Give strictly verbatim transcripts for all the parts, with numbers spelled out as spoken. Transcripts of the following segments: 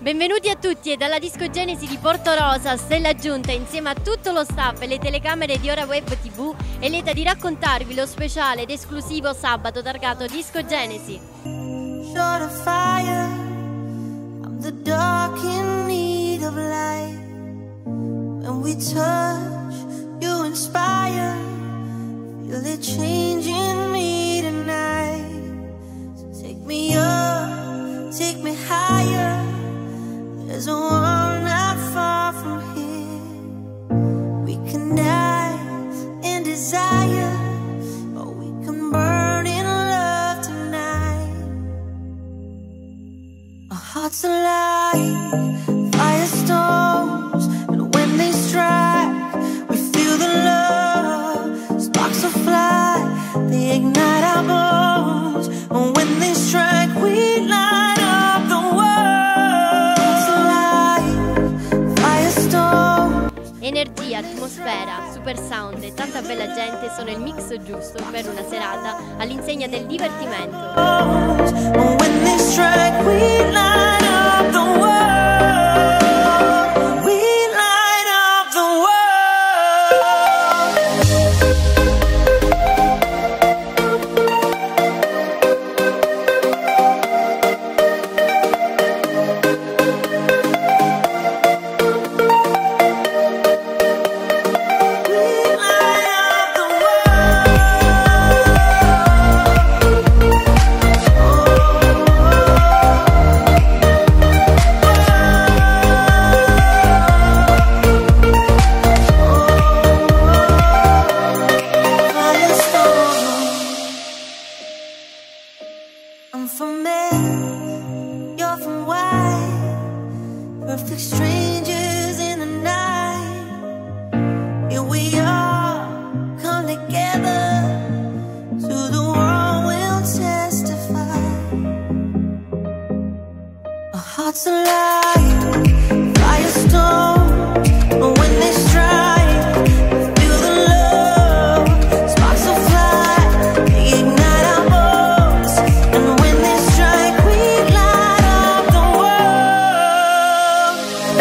Benvenuti a tutti e dalla Disco Genesi di Porto Rosa, Stella Giunta, insieme a tutto lo staff e le telecamere di Ora Web tivù, è lieta di raccontarvi lo speciale ed esclusivo sabato targato Disco Genesi. Short of fire, I'm the dark in need of light. When we touch, you inspire. Feel it changing me tonight. So take me up, take me higher. There's a world not far from here. We can die in desire, or we can burn in love tonight. Our hearts alive, firestorms, and when they strike, we feel the love. Sparks will fly, they ignite our bones. And when they strike, we light up the world. Energia, atmosfera, super sound e tanta bella gente sono il mix giusto per una serata all'insegna del divertimento. I'm from men, you're from white. Perfect strangers in the night. Here we are, come together. To the world we'll testify. Our hearts alive, firestorm. But when they strike, we feel the love. Sparks will fly, they ignite our bones. And when they strike, we light up the world.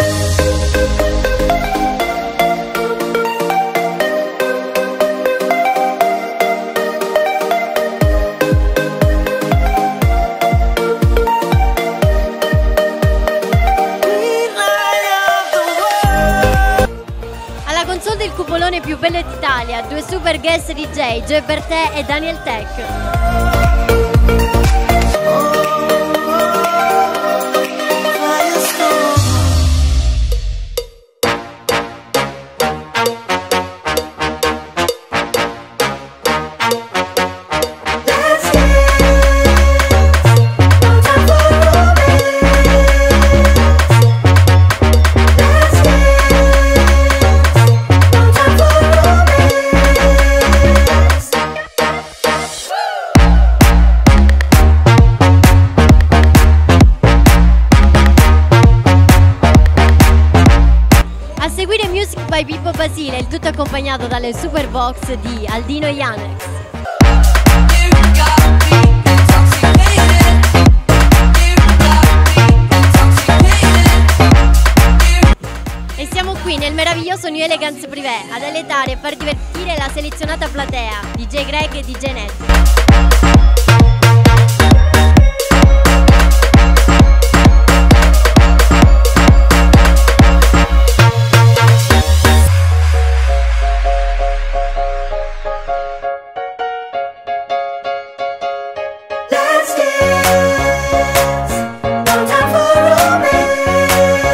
We light up the world. Alla console del cupolone più bello d'Italia, due super guest D J, Joe Bertè e Daniel Tech. A seguire Music by Pippo Basile, il tutto accompagnato dalle super box di Aldino Yanex. E siamo qui nel meraviglioso New Elegance Privé ad alletare e far divertire la selezionata platea D J Greg e D J Net. Let's dance, no time for romance.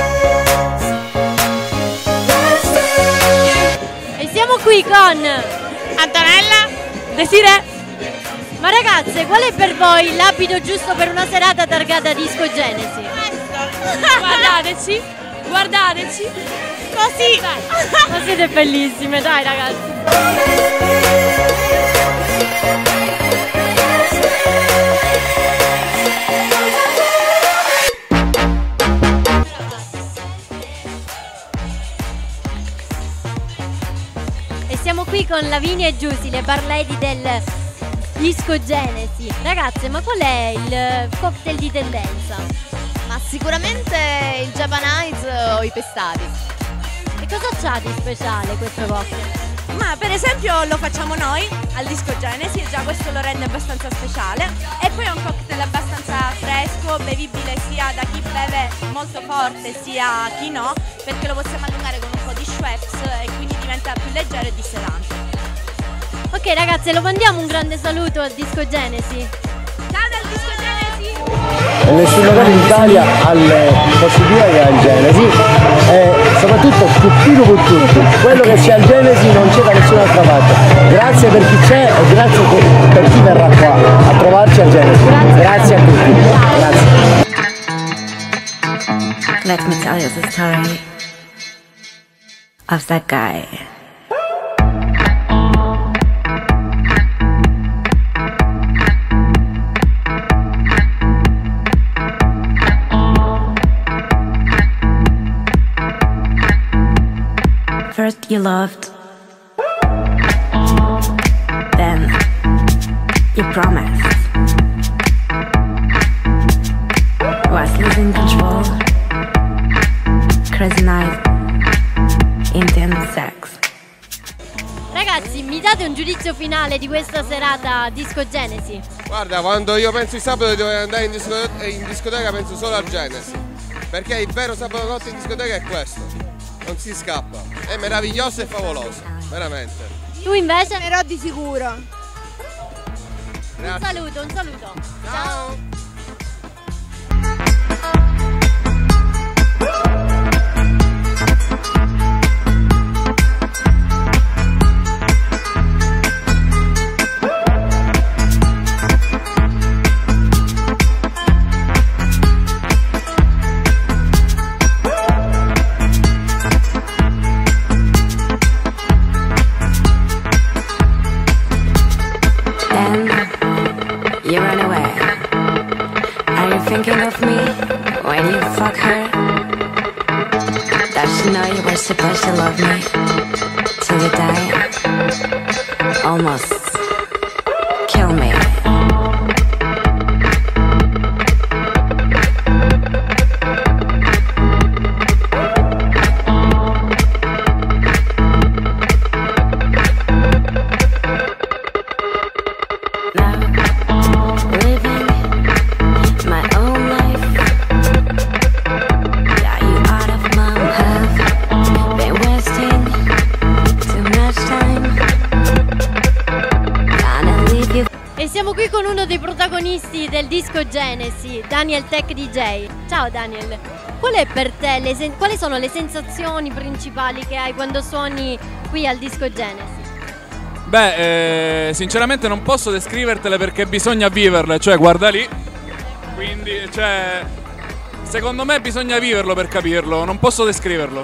Let's dance. E siamo qui con Antonella, Desiree. Ma ragazze, qual è per voi l'abito giusto per una serata targata Disco Genesi? Guardateci, guardateci. Così. Ma siete bellissime, dai ragazzi. E siamo qui con Lavinia e Giusy, le bar lady del Disco Genesi. Ragazze, ma qual è il cocktail di tendenza? Ma sicuramente il Japan Ice o i pestati. E cosa c'ha di speciale questo cocktail? Ma per esempio lo facciamo noi al Disco Genesi e già questo lo rende abbastanza speciale. E poi è un cocktail abbastanza fresco, bevibile sia da chi beve molto forte sia chi no, perché lo possiamo allungare con un po' di Schweppes e quindi diventa più leggero e dissedante. Ok ragazze, lo mandiamo un grande saluto al Disco Genesi. Ciao dal Disco Genesi! E nessun locale in Italia ha le possibilità che ha il Genesi e soprattutto più pieno per tutti. Quello che c'è al Genesi non c'è da nessun'altra parte. Grazie per chi c'è e grazie per chi verrà qua a trovarci al Genesi. Grazie, grazie a tutti. Grazie. Let me tell you the story of that guy. First you loved, then you promised, was losing control, crazy night, intense sex. Ragazzi, mi date un giudizio finale di questa serata Disco Genesi? Guarda, quando io penso di sabato di dover andare in discoteca, in discoteca penso solo al Genesi, perché il vero sabato notte in discoteca è questo. Non si scappa, è meraviglioso e favoloso, veramente. Tu invece? Però di sicuro. Un saluto, un saluto. Ciao. You run away. Are you thinking of me when you fuck her? Does she know you were supposed to love me till you die? Almost kill me. E siamo qui con uno dei protagonisti del Disco Genesi, Daniel Tech D J. Ciao Daniel, qual è per te le sen- quali sono le sensazioni principali che hai quando suoni qui al Disco Genesi? Beh, eh, sinceramente non posso descrivertele perché bisogna viverle, cioè guarda lì, quindi cioè, secondo me bisogna viverlo per capirlo, non posso descriverlo.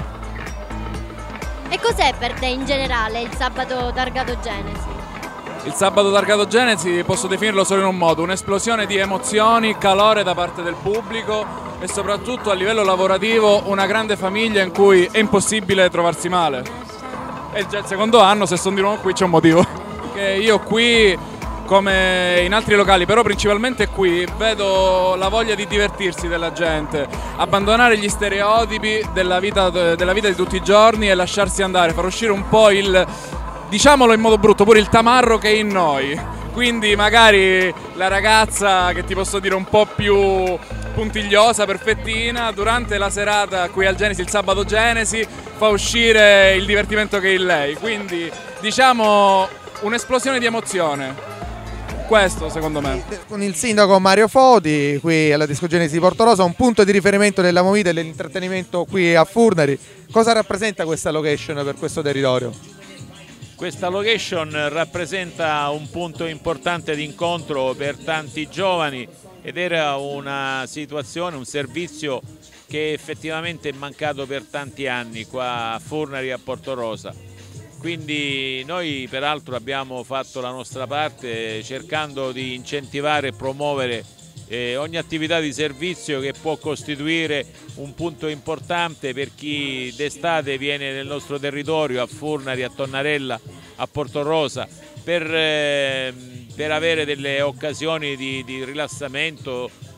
E cos'è per te in generale il sabato targato Genesi? Il sabato targato Genesi posso definirlo solo in un modo, un'esplosione di emozioni, calore da parte del pubblico e soprattutto a livello lavorativo una grande famiglia in cui è impossibile trovarsi male. È già il secondo anno, se sono di nuovo qui c'è un motivo. Che io qui, come in altri locali, però principalmente qui, vedo la voglia di divertirsi della gente, abbandonare gli stereotipi della vita, della vita di tutti i giorni e lasciarsi andare, far uscire un po' il... diciamolo in modo brutto, pure il tamarro che è in noi. Quindi magari la ragazza che ti posso dire un po' più puntigliosa, perfettina, durante la serata qui al Genesi, il sabato Genesi, fa uscire il divertimento che è in lei. Quindi diciamo un'esplosione di emozione. Questo secondo me. Con il sindaco Mario Foti qui alla Disco Genesi di Portorosa, un punto di riferimento della movida e dell'intrattenimento qui a Furnari. Cosa rappresenta questa location per questo territorio? Questa location rappresenta un punto importante di incontro per tanti giovani ed era una situazione, un servizio che effettivamente è mancato per tanti anni qua a Furnari e a Portorosa. Quindi noi peraltro abbiamo fatto la nostra parte cercando di incentivare e promuovere eh, ogni attività di servizio che può costituire un punto importante per chi d'estate viene nel nostro territorio, a Furnari, a Tonnarella, a Portorosa, per, eh, per avere delle occasioni di, di rilassamento,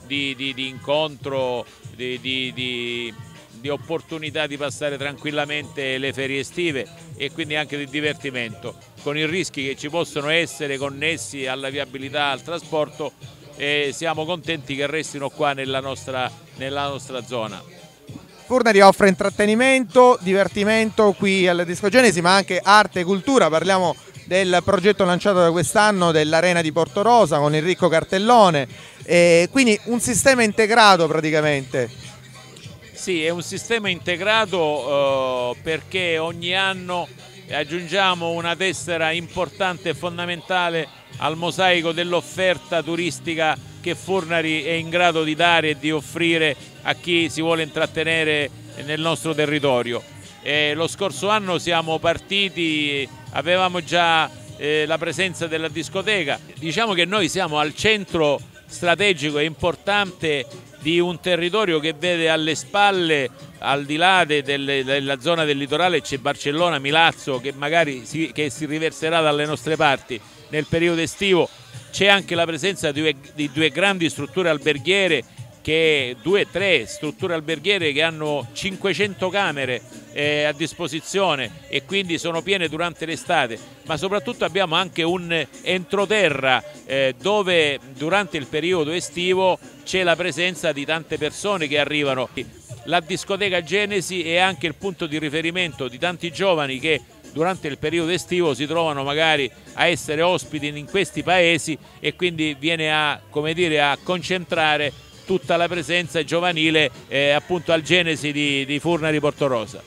di, di, di incontro, di, di, di, di opportunità di passare tranquillamente le ferie estive e quindi anche di divertimento, con i rischi che ci possono essere connessi alla viabilità, al trasporto, e siamo contenti che restino qua nella nostra, nella nostra zona. Furnari offre intrattenimento, divertimento qui alla Disco Genesi, ma anche arte e cultura. Parliamo del progetto lanciato da quest'anno dell'Arena di Portorosa con il ricco cartellone, e quindi un sistema integrato praticamente. Sì, è un sistema integrato eh, perché ogni anno aggiungiamo una tessera importante e fondamentale al mosaico dell'offerta turistica che Furnari è in grado di dare e di offrire a chi si vuole intrattenere nel nostro territorio. Eh, lo scorso anno siamo partiti, avevamo già eh, la presenza della discoteca. Diciamo che noi siamo al centro strategico e importante di un territorio che vede alle spalle, al di là de, de, della zona del litorale, c'è Barcellona, Milazzo, che magari si, che si riverserà dalle nostre parti nel periodo estivo. C'è anche la presenza di due, di due grandi strutture alberghiere, che due tre strutture alberghiere che hanno cinquecento camere eh, a disposizione e quindi sono piene durante l'estate, ma soprattutto abbiamo anche un entroterra eh, dove durante il periodo estivo c'è la presenza di tante persone che arrivano. La discoteca Genesi è anche il punto di riferimento di tanti giovani che durante il periodo estivo si trovano magari a essere ospiti in questi paesi e quindi viene a, come dire, a concentrare tutta la presenza giovanile eh, appunto al Genesi di, di Furnari Portorosa.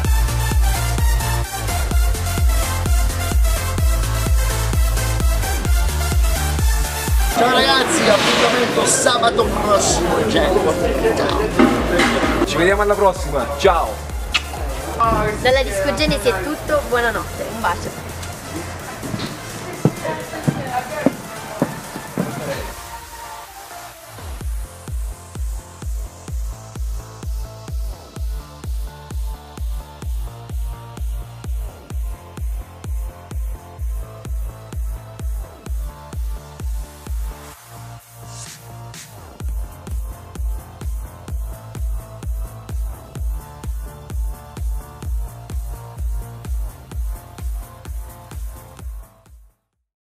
Ciao ragazzi, appuntamento sabato prossimo, ciao. Ci vediamo alla prossima, ciao. Dalla Disco Genesi è tutto, buonanotte, un bacio.